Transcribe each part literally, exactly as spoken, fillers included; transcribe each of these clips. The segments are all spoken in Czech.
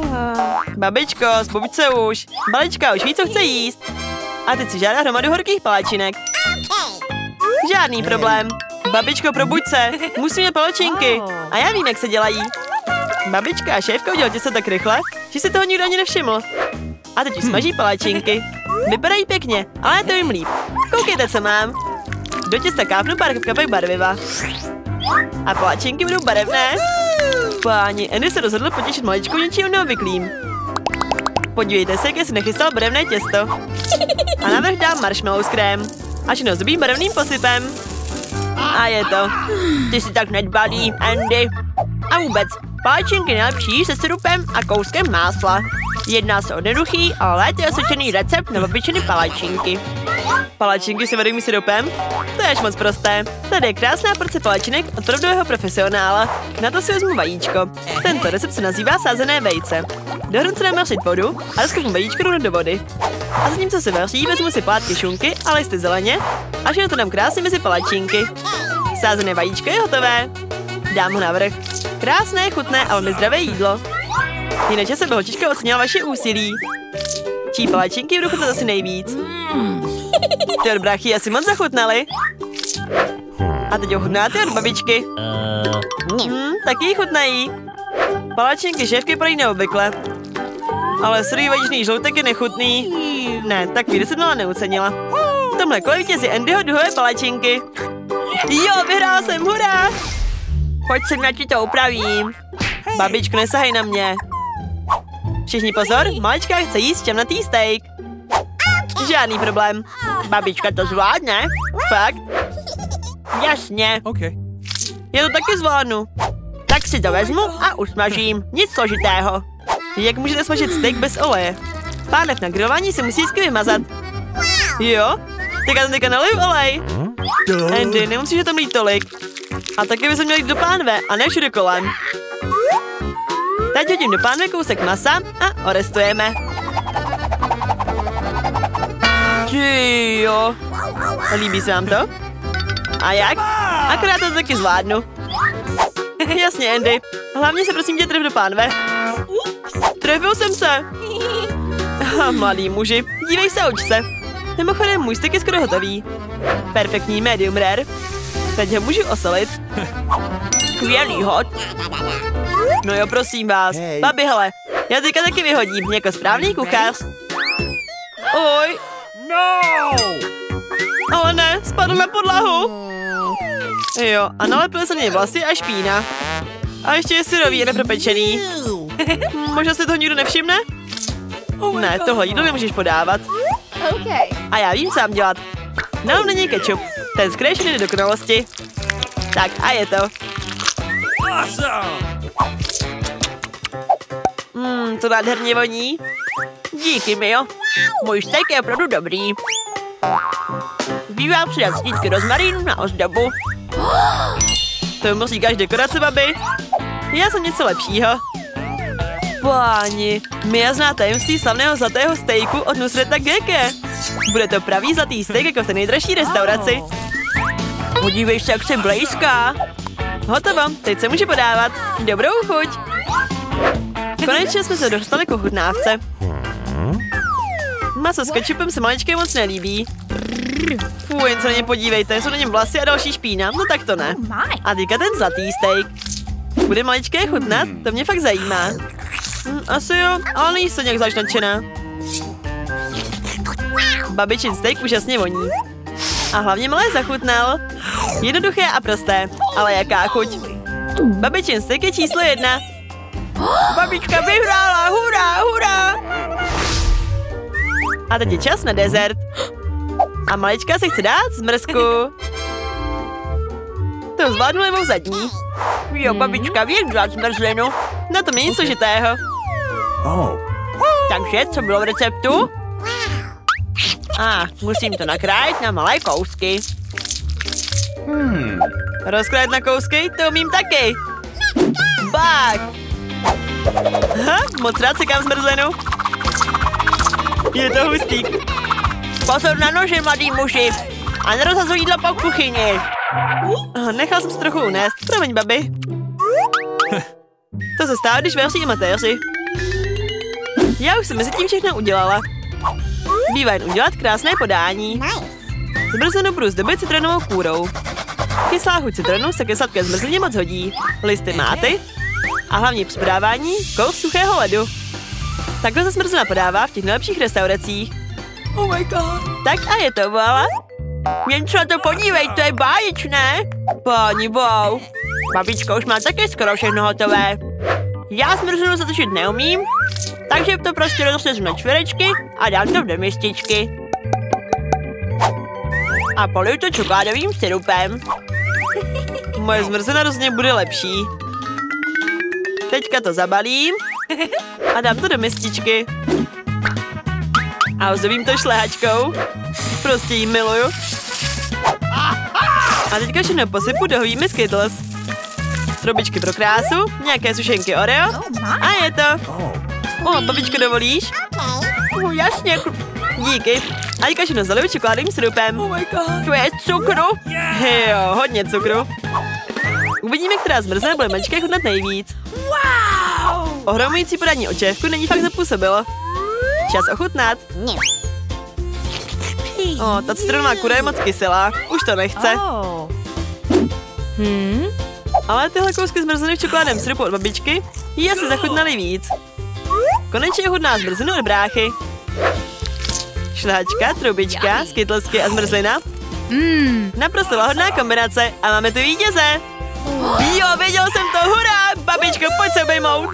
Babičko, zbuď se už. Balička už ví, co chce jíst. A teď si žádá hromadu horkých palačinek. Žádný problém. Babičko, probuď se. Musíme palačinky. A já vím, jak se dělají. Babička a šéfka udělal těsto tak rychle, že si toho nikdo ani nevšiml. A teď už smaží palačinky. Vypadají pěkně, ale já to jim líp. Koukejte, co mám. Do těsta kápnu pár kapek barviva. A palačinky budou barevné. Páni, Andy se rozhodl potěšit maličku něčím neobvyklým. Podívejte se, jak si nachystal barevné těsto. A navrch dám marshmallow s krém. Až nozbí barevným posypem. A je to. Ty jsi tak nedbalý, Andy. A vůbec, palačinky nejlepší se syrupem a kouskem másla. Jedná se o jednoduchý, ale léta osvědčený recept na obyčejné palačinky. Palačinky se vedou syrupem? To je až moc prosté. Tady je krásná porce palačinek od opravdového profesionála. Na to si vezmu vajíčko. Tento recept se nazývá sázené vejce. Do hrnce dám vařit vodu a rozkouknu vajíčko rovnou do vody. A zatímco se vaří, vezmu si plátky šunky a listy zeleně a všechno to dám krásně mezi palačinky. Sázené vajíčko je hotové. Dám ho na vrch. Krásné, chutné a velmi zdravé jídlo. Jinak se holčička ocenila vaše úsilí. Čí palačinky budou chutnat asi nejvíc? Ty od bráchy asi moc zachutnaly. A teď ochutnáte od babičky. Hmm, taky jí chutnají. Palačinky šéfky padají neobvykle. Ale srý vajíčný žloutek je nechutný. Ne, takový jsem měla neucenila. V tomhle kole vítězí Andyho duhové palačinky. Jo, vyhrál jsem, hurá! Pojď sem, já ti to upravím. Babičko, nesahej na mě. Všichni pozor, malička chce jíst šťavnatý steak. Žádný problém. Babička to zvládne? Fakt? Jasně. Okay. Já to taky zvládnu. Tak si to vezmu a usmažím. Nic složitého. Jak můžete smažit steak bez oleje? Pánev na grilování si musí vždycky vymazat. Jo? Tak já tam teďka naliju olej. Andy, nemusíš tam lít tolik. A taky bychom měli jít do pánve a ne všude kolem. Teď hodím do pánve kousek masa a orestujeme. Ty jo. Líbí se vám to? A jak? Akorát to taky zvládnu. Jasně, Andy. Hlavně se prosím tě tref do pánve. Trefil jsem se. Mladý muži, dívej se, uč se. Mimochodem, můj steak je skoro hotový. Perfektní medium rare. Teď ho můžu osolit. Skvělý hot. No jo, prosím vás. Hey. Babi, hele, já teďka taky vyhodím jako správný kuchař. Oj. No! Ale ne, spadl na podlahu. Jo, a nalepil se mě vlasy a špína. A ještě je syrový a nepropečený. Možná si toho nikdo nevšimne? Ne, tohle jídlo nemůžeš podávat. Okay. A já vím, co mám dělat. Nám není kečup. Ten zkréšený do dokonalosti. Tak, a je to. Mmm, to nádherně voní. Díky, Mio. Můj steak je opravdu dobrý. Zbývá přidat snídky rozmarínu na ozdobu. Tomu říkáš dekorace, babi? Já jsem něco lepšího. Páni, Mia zná tajemství slavného zlatého stejku od Nusreta Geke. Bude to pravý zlatý steak jako v té nejdražší restauraci. Podívej se, jak jsem blízká. Hotovo, teď se může podávat. Dobrou chuť. Konečně jsme se dostali k ochutnávce. Maso s kečupem se maličké moc nelíbí. Fuj, jen se na ně podívejte, jsou na něm vlasy a další špína. No tak to ne. A teďka ten zlatý steak. Bude maličké chutnat? To mě fakt zajímá. Hm, asi jo, ale není to nějak zvlášť nadšená. Babičin steak úžasně voní. A hlavně malé zachutnal. Jednoduché a prosté, ale jaká chuť. Babičin steak je číslo jedna. Babička vyhrála, hurá, hurá. A teď je čas na dezert. A malička se chce dát zmrzku. To zvládnu levou zadní. Jo, babička, věc dát zmrzlinu. Na tom není složitého. Oh. Takže, co bylo v receptu? A, ah, musím to nakrájet na malé kousky. Hmm. Rozkrájet na kousky? To umím taky. Bák. Aha, moc rád sekám zmrzlinu. Je to hustý. Pozor na nože, mladý muži. A nerozhazuj jídlo po kuchyni. Oh, nechal jsem se trochu unést. Promiň, babi. To se stává, když vaří amatéři. Já už jsem mezi tím všechno udělala. Zbývá jen udělat krásné podání. Zmrzlinu budu zdobit citronovou kůrou. Kyslá chuť citronu se ke sladké zmrzlině moc hodí. Listy máty a hlavně při podávání kous suchého ledu. Takhle se zmrzlina podává v těch nejlepších restauracích. Oh my god. Tak a je to, voilà. Jen se na to podívej, to je báječné. Páni, wow. Babička už má také skoro všechno hotové. Já zmrzlinu zatočit neumím, takže to prostě rozřezu na čtverečky a dám to do mističky. A poliju to čokoládovým syrupem. Moje zmrzlina rozhodně bude lepší. Teďka to zabalím a dám to do mističky. A ozdobím to šlehačkou. Prostě ji miluju. A teďka všechno posypu do hovíme Skittles. Trobičky pro krásu, nějaké sušenky Oreo a je to. O, babičko, dovolíš? O, jasně. Díky. A teďka všechno zaliju čokoládovým syrupem. Oh my god. To je cukru. Jo, hodně cukru. Uvidíme, která zmrzlina bude maličké chutnat nejvíc. Wow. Ohromující podání očevku není fakt zapůsobilo. Čas ochutnat. O, ta citronová kůra je moc kyselá. Už to nechce. Oh. Hmm? Ale tyhle kousky zmrzliny v čokoládovém syrupu od babičky jí asi zachutnaly víc. Konečně chutná zmrzlinu od bráchy. Šlehačka, trubička, skitlesky a zmrzlina. Mm. Naprosto lahodná kombinace a máme tu vítěze. Jo, věděl jsem to, hurá! Babičko, pojď se obejmout.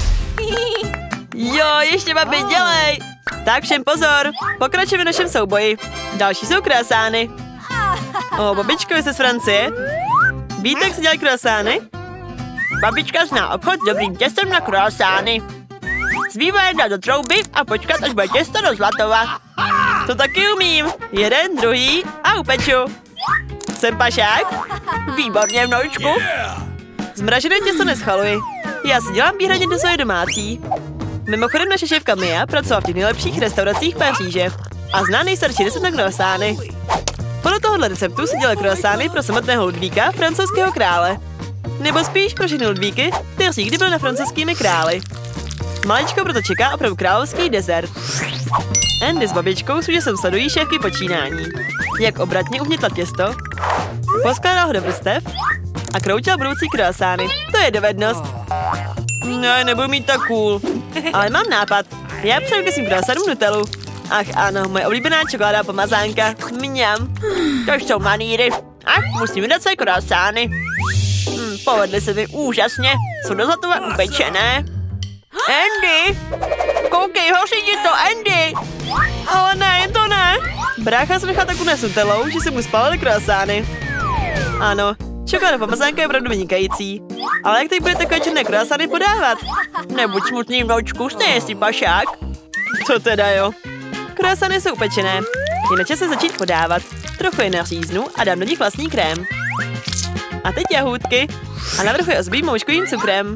Jo, ještě babi, dělej. Tak všem pozor, pokračujeme v našem souboji. Další jsou kruasány. O, babičko, jste z Francie? Víte, jak se dělají kruasány? Babička zná obchod s dobrým těstem na kruasány. Zbývá jen dát do trouby a počkat, až bude těsto rozlatovat. To taky umím. Jeden, druhý a upeču. Jsem pašák? Výborně, vnoučku. Zmražené těsto neschaluji. Já si dělám výhradně do svoje domácí. Mimochodem naše šéfka Mia pracovala v těch nejlepších restauracích Paříže a zná nejstarší recept na kruasány. Podle tohohle receptu se dělají kruasány pro samotného Ludvíka, francouzského krále. Nebo spíš pro všechny Ludvíky, kteří kdy byli na francouzskými králi. Maličko proto čeká opravdu královský dezert. Andy s babičkou s úžasem sledují šéfky počínání. Jak obratně uhnětla těsto, poskládal ho do vrstev a kroutil budoucí kruasány. To je dovednost. Ne, nebudu mít tak cool. Ale mám nápad. Já přijdu ke svým kruasánům Nutellu. Ach ano, moje oblíbená čokoláda pomazánka. Mňam. To jsou maníry. Ach, musím dát své kruasány. Hm, povedly se mi úžasně. Jsou do zlatové upečené. Andy! Koukej, hoří ti to, Andy! Ale ne, to ne. Brácha se nechal tak unést Nutellou, že se mu spálily kruasány. Ano, čokoláda pomazánka je opravdu vynikající. Ale jak teď bude takové černé kruasány podávat? Nebuď smutný, vnoučku, stejně jsi pašák. To teda jo. Kruasány jsou upečené. Je na čase začít podávat. Trochu je naříznu a dám do nich vlastní krém. A teď jahůdky. A na vrchu je ozbím moučkovým cukrem.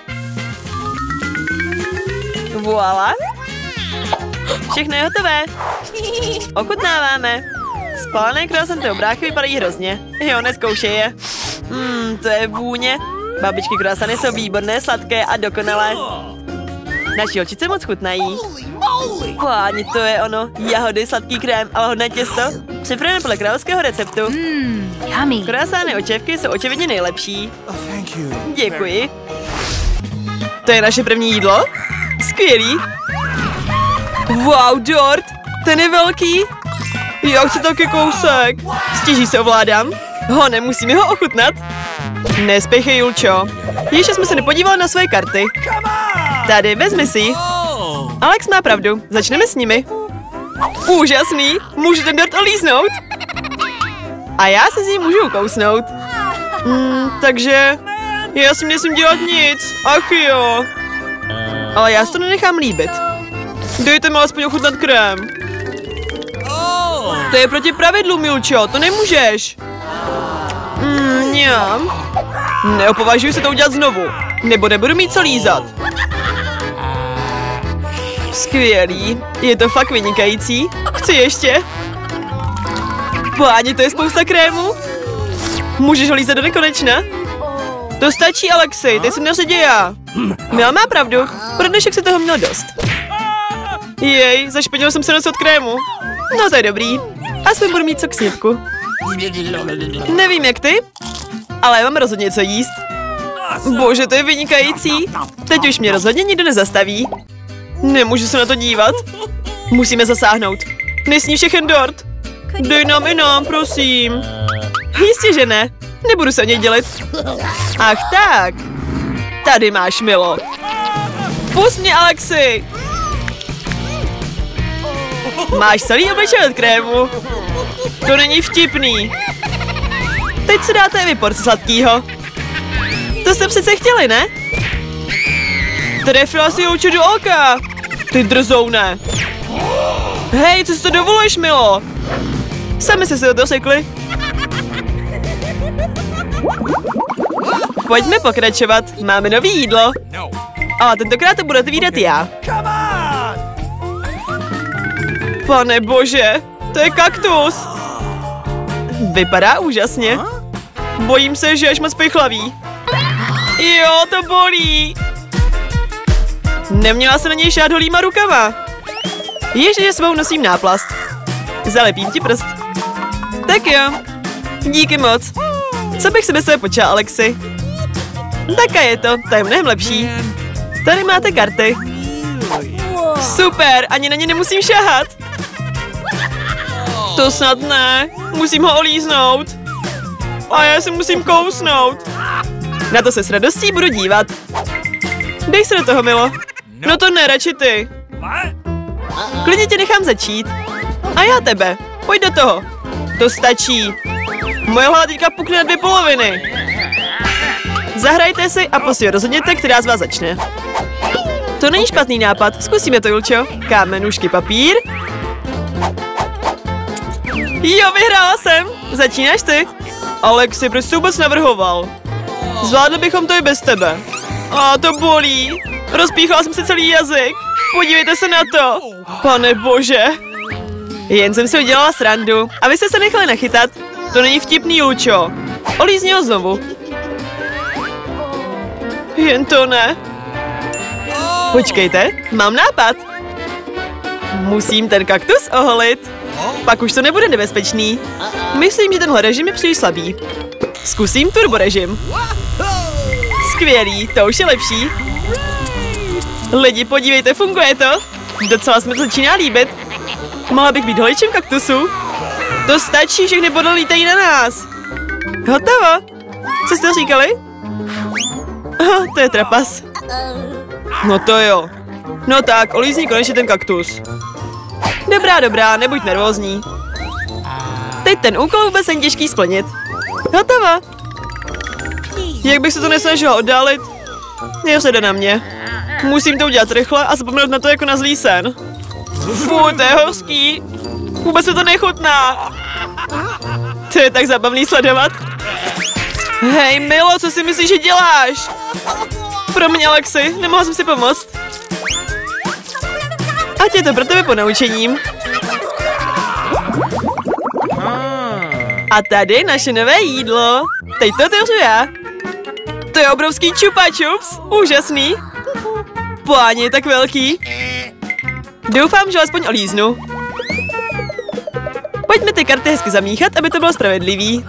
Voilà. Všechno je hotové. Ochutnáváme. Spálené kruasanty od bráchy vypadají hrozně. Jo, nezkoušej je. Mmm, to je vůně. Babičky kruasany jsou výborné, sladké a dokonalé. Naši holčice moc chutnají. Páni, to je ono. Jahody, sladký krém a lahodné těsto. Připravené podle královského receptu. Mmm, yummy. Kruasány očevky jsou očividně nejlepší. Děkuji. To je naše první jídlo? Skvělý. Wow, dort. Ten je velký. Já chci taky kousek. Stěží se ovládám. Ho, nemusíme ho ochutnat. Nespěchej, Julčo. Ještě jsme se nepodívali na své karty. Tady, vezmi si. Alex má pravdu. Začneme s nimi. Úžasný. Můžu ten dort olíznout? A já se z ní můžu ukousnout. Mm, takže... Já si nesmím dělat nic. Ach jo. Ale já si to nenechám líbit. Dejte mi alespoň ochutnat krém. To je proti pravidlu, Milčo, to nemůžeš. Mm, mňam. Neopovažuji se to udělat znovu, nebo nebudu mít co lízat. Skvělý, je to fakt vynikající. Chci ještě. Páni, to je spousta krému. Můžeš ho lízat do nekonečna? To stačí, Alexej, teď jsem na řadě já. Mila má pravdu, pro dnešek se toho měl dost. Jej, zašpinil jsem se nos od krému. No to je dobrý. Aspoň budu mít co k snědku. Nevím jak ty, ale mám rozhodně co jíst. Bože, to je vynikající. Teď už mě rozhodně nikdo nezastaví. Nemůžu se na to dívat. Musíme zasáhnout. Nesní všechen dort. Dej nám i nám, prosím. Jistě, že ne. Nebudu se o něj dělit. Ach tak. Tady máš, Milo. Pust mě, Alexi. Máš celý obličej od krému. To není vtipný. Teď si dáte i vy porci sladkýho. To jste přece chtěli, ne? Trefila si Julču do oka. Ty drzoune. Hej, co si to dovoluješ, Milo? Sami se si to dosekli. Pojďme pokračovat. Máme nový jídlo. A tentokrát to budu otvírat já. Pane bože, to je kaktus. Vypadá úžasně. Bojím se, že až moc pichlavý. Jo, to bolí. Neměla se na něj šát holýma rukama. Ještě svou nosím náplast. Zalepím ti prst. Tak jo. Díky moc. Co bych si bez sebe počal, Alexi? Taká je to, to je mnohem lepší. Tady máte karty. Super, ani na ně nemusím šahat. To snad ne, musím ho olíznout. A já se musím kousnout. Na to se s radostí budu dívat. Dej se do toho, Milo. No to ne, radši ty. Klidně tě nechám začít. A já tebe, pojď do toho. To stačí. Moje hlava teďka pukne na dvě poloviny. Zahrajte si a prostě rozhodněte, která z vás začne. To není špatný nápad, zkusíme to, Julčo. Kámen, nůžky, papír. Jo, vyhrála jsem. Začínáš ty. Alexi, proč jsi vůbec navrhoval? Zvládli bychom to i bez tebe. A to bolí. Rozpíchala jsem si celý jazyk. Podívejte se na to. Pane bože. Jen jsem si udělala srandu. A vy jste se nechali nachytat. To není vtipný, Julčo. Olízni ho znovu. Jen to ne. Počkejte, mám nápad. Musím ten kaktus oholit. Pak už to nebude nebezpečný. Myslím, že tenhle režim je příliš slabý. Zkusím turbo režim. Skvělý, to už je lepší. Lidi, podívejte, funguje to. Docela jsme to začíná líbit. Mohla bych být holičem kaktusu. To stačí, všechny bodly lítají na nás. Hotovo. Co jste říkali? Oh, to je trapas. No to jo. No tak, olízni konečně ten kaktus. Dobrá, dobrá, nebuď nervózní. Teď ten úkol vůbec není těžký splnit. Hotovo. Jak bych se to nesnažil oddálit? Jo, se jde na mě. Musím to udělat rychle a zapomenout na to jako na zlý sen. Fuj, to je hořký. Vůbec se to nechutná. To je tak zabavný sledovat. Hej, Milo, co si myslíš, že děláš? Promiň, Alexi, nemohla jsem si pomoct. Ať je to pro tebe ponaučením. A tady naše nové jídlo. Teď to otevřu já. To je obrovský čupa čups. Úžasný. Páně, je tak velký. Doufám, že alespoň olíznu. Pojďme ty karty hezky zamíchat, aby to bylo spravedlivý.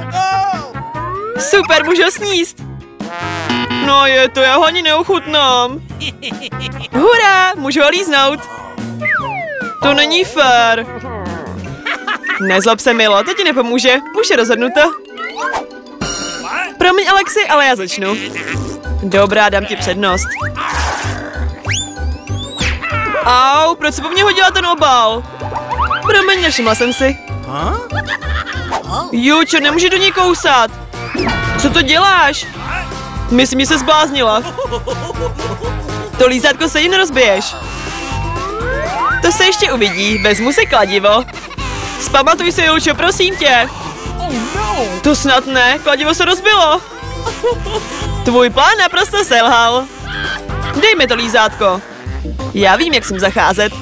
Super, můžu ho sníst. No je to, já ho ani neuchutnám. Hurá, můžu ho líznout. To není fér. Nezlob se, Milo, to ti nepomůže. Už je rozhodnuto. Promiň, Alexi, ale já začnu. Dobrá, dám ti přednost. Au, proč se po mně hodila ten obal? Promiň, nevšimla jsem si. Jučo, nemůže do ní kousat. Co to děláš? Myslím, že se zbláznila. To lízátko se jí nerozbiješ. To se ještě uvidí, vezmu si kladivo. Zpamatuj se, Julčo, prosím tě. To snad ne, kladivo se rozbilo. Tvůj plán naprosto selhal. Dej mi to lízátko. Já vím, jak s ním zacházet.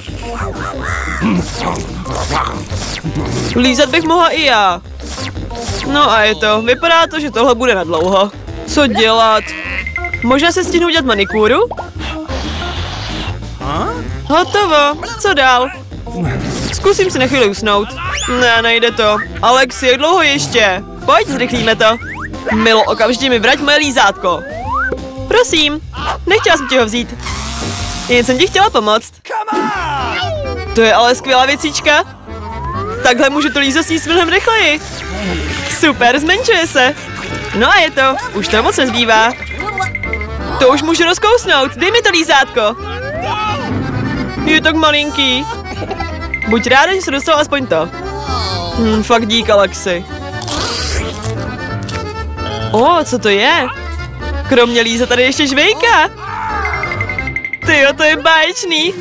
Lízat bych mohla i já. No a je to, vypadá to, že tohle bude na dlouho. Co dělat? Možná se stihnu udělat manikúru? Hotovo. Co dál? Zkusím si na chvíli usnout. Ne, nejde to. Alexi, jak dlouho ještě? Pojď, zrychlíme to. Milo, okamžitě mi vrať moje lízátko. Prosím, nechtěla jsem ti ho vzít. Jen jsem ti chtěla pomoct. To je ale skvělá věcička. Takhle můžu to lízo sníst mnohem rychleji. Super, zmenšuje se. No a je to, už to moc nezbývá. To už můžu rozkousnout, dej mi to lízátko. Je tak malinký. Buď ráda, že se dostal aspoň to. Hm, fakt dík, Alexi. O, co to je? Kromě líza tady ještě žvejka. Tyjo, to je báječný.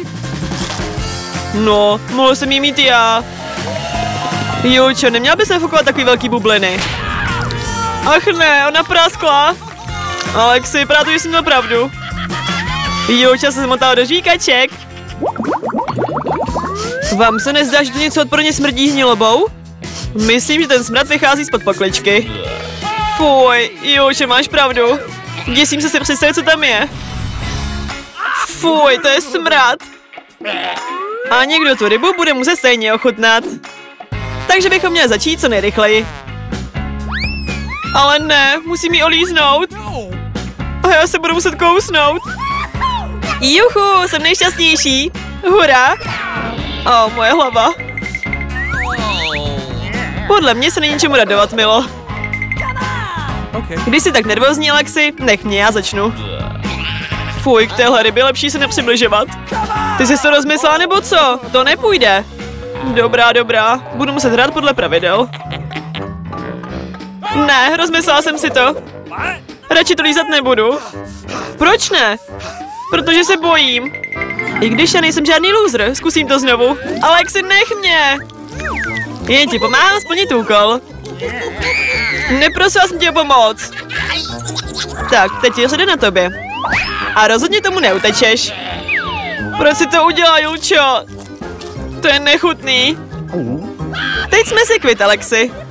No, mohl jsem jí mít já. Jučo, neměla bys nafukovat takový velký bubliny. Ach ne, ona praskla. Alexi, vypadá to, že jsem měl pravdu. Juča se zmotala do žvíkaček. Vám se nezdá, že to něco odporně smrdí hnilobou? Myslím, že ten smrad vychází spod pokličky. Fuj, Jučo, máš pravdu. Děsím se si představit, co tam je. Fuj, to je smrad. A někdo tu rybu bude muset stejně ochutnat. Takže bychom měli začít co nejrychleji. Ale ne, musím ji olíznout. A já se budu muset kousnout. Juchu, jsem nejšťastnější. Hurá. O, moje hlava. Podle mě se není čemu radovat, Milo. Když jsi tak nervózní, Alexi, nech mě, já začnu. Fuj, k téhle rybě lepší se nepřibližovat. Ty jsi to rozmyslela nebo co? To nepůjde. Dobrá, dobrá. Budu muset hrát podle pravidel. Ne, rozmyslela jsem si to. Radši to lízat nebudu. Proč ne? Protože se bojím. I když já nejsem žádný loser, zkusím to znovu. Alexi, nech mě! Jen ti pomáhám splnit úkol. Neprosila jsem tě o pomoc. Tak, teď je řada na tobě. A rozhodně tomu neutečeš. Proč si to udělal, Julčo? To je nechutný. Teď jsme si kvit, Alexi.